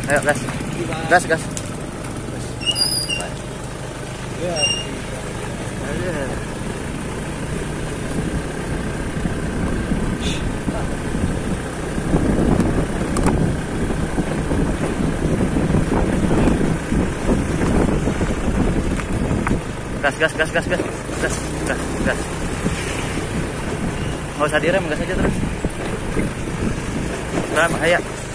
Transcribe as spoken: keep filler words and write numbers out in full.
Ayo gas. Gas, gas. Ya. Gas, gas, gas, gas, gas, gas, gas, gas. Nggak usah direm, gas aja terus. Rem, ayo.